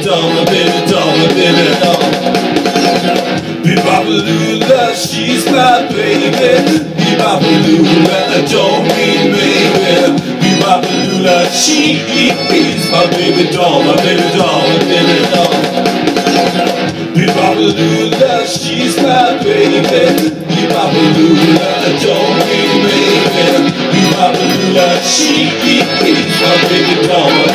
doll, my baby doll, my baby doll. Be-Bop-a-Lula, she's my baby. Be-Bop-a-Lula, I don't mean maybe. Be-Bop-a-Lula, she is my baby doll, my baby doll, my baby doll. Be-Bop-a-Lula, she's my baby. Be-Bop-a-Lula, I don't mean maybe. Be-Bop-a-Lula, she is my baby doll.